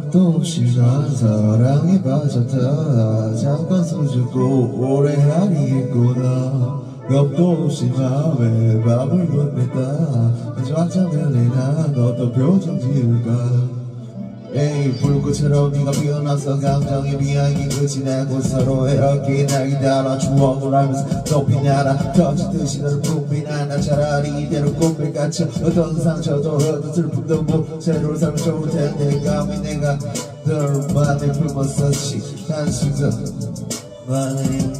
겁도 없이 난 사랑에 빠졌다. 잠깐 숨죽고 오래 아니겠구나. 겁도 없이 맘에 밤을 보냈다. 마지막 장면에 난 어떤 표정 지을까. 에이 불꽃처럼 네가 피어나서 감정의 미학이 끝이 나고 서로의 어깨에 날이 달아 추억을 알면서 높이 날아 터지듯이 너를 붐비나 나 차라리 이대로 꿈에 갇혀 어떤 상처도 어떤 슬픔도 못 새로운 삶을 좋을 텐데 감히 내가 너만을 품었었지 한순간 만에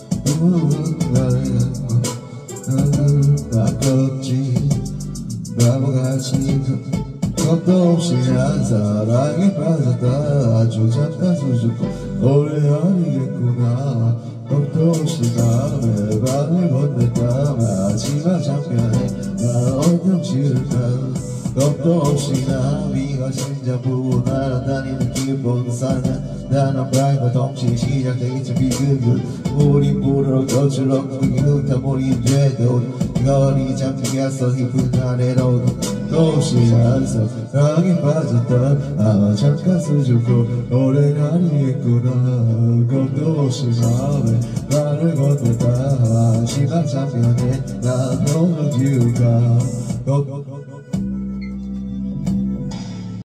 아깝지 바보같이 겁도 없이 난 사랑에 빠졌다. 아주 잠깐 숨죽고 오래 아니겠구나. 겁도 없이 맘에 밤을 보냈다. 마지막 장면에 나 어쩜 지을까. 겁도 없이 난 네가 심장 부고 날아다니는 기본 삶은 나는 바람과 동시에 시작되겠지 비극은 우린 부르러 거칠어 그게 흙탕물이 돼도 거리 잠기겠어 깊은 아래로도 없이 난 사랑에 빠졌다. 아마 잠깐 숨죽고 오래 아니겠구나. 겁도 없이 마음에 나를 건넸다. 마지막 장면에 나 너무 지울까.